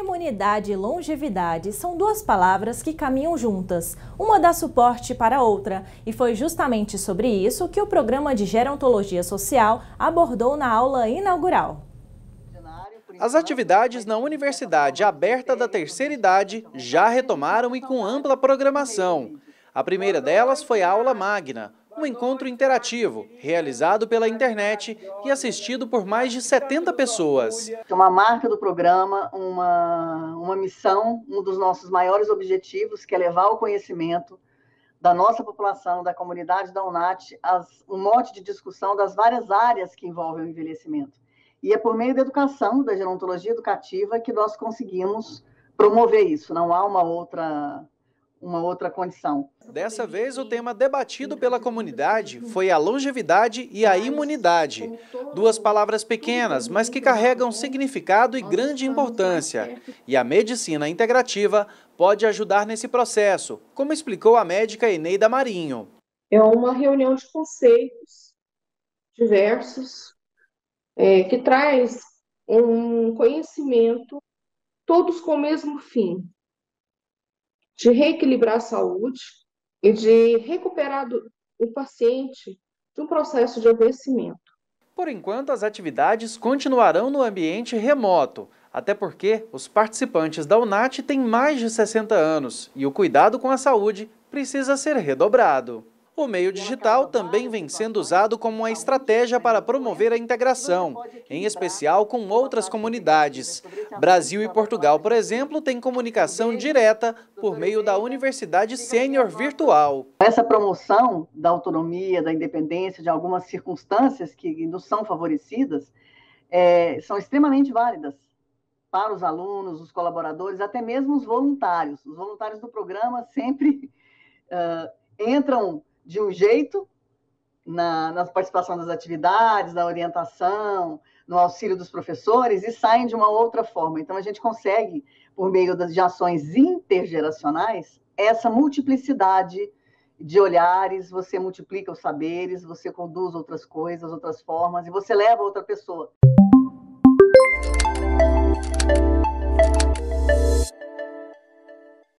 Imunidade e longevidade são duas palavras que caminham juntas, uma dá suporte para a outra, e foi justamente sobre isso que o programa de Gerontologia Social abordou na aula inaugural. As atividades na Universidade Aberta da Terceira Idade já retomaram e com ampla programação. A primeira delas foi a Aula Magna, um encontro interativo, realizado pela internet e assistido por mais de 70 pessoas. Uma marca do programa, uma missão, um dos nossos maiores objetivos, que é levar o conhecimento da nossa população, da comunidade da UNAT, um monte de discussão das várias áreas que envolvem o envelhecimento. E é por meio da educação, da gerontologia educativa, que nós conseguimos promover isso. Não há uma outra condição. Dessa vez, o tema debatido pela comunidade foi a longevidade e a imunidade. Duas palavras pequenas, mas que carregam significado e grande importância. E a medicina integrativa pode ajudar nesse processo, como explicou a médica Eneida Marinho. É uma reunião de conceitos diversos, que traz um conhecimento, todos com o mesmo fim, de reequilibrar a saúde e de recuperar o paciente de um processo de adoecimento. Por enquanto, as atividades continuarão no ambiente remoto, até porque os participantes da UNAT têm mais de 60 anos e o cuidado com a saúde precisa ser redobrado. O meio digital também vem sendo usado como uma estratégia para promover a integração, em especial com outras comunidades. Brasil e Portugal, por exemplo, têm comunicação direta por meio da Universidade Sênior Virtual. Essa promoção da autonomia, da independência, de algumas circunstâncias que nos são favorecidas, são extremamente válidas para os alunos, os colaboradores, até mesmo os voluntários. Os voluntários do programa sempre entram de um jeito na participação das atividades, na orientação, no auxílio dos professores e saem de uma outra forma. Então, a gente consegue, por meio de ações intergeracionais, essa multiplicidade de olhares, você multiplica os saberes, você conduz outras coisas, outras formas e você leva outra pessoa.